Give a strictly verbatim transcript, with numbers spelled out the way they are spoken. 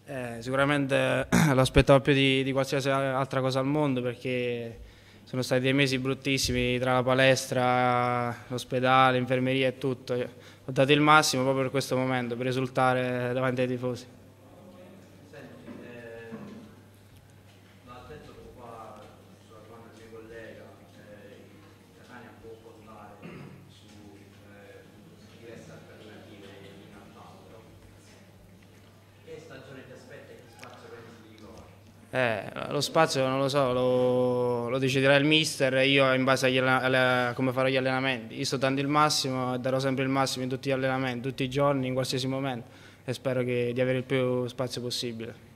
Eh, sicuramente lo aspettavo più di, di qualsiasi altra cosa al mondo, perché sono stati dei mesi bruttissimi tra la palestra, l'ospedale, l'infermeria e tutto. Ho dato il massimo proprio per questo momento, per risultare davanti ai tifosi. Senti, eh, l'ha detto poco fa sulla domanda del mio collega, eh, il Catania può contare su eh, diverse alternative in attacco. Che stagione ti aspetta e che spazio pensi di trovare? Eh, lo spazio non lo so, lo, lo deciderà il mister e io in base agli allena- alle- a come farò gli allenamenti. Io sto dando il massimo e darò sempre il massimo in tutti gli allenamenti, tutti i giorni, in qualsiasi momento, e spero che- di avere il più spazio possibile.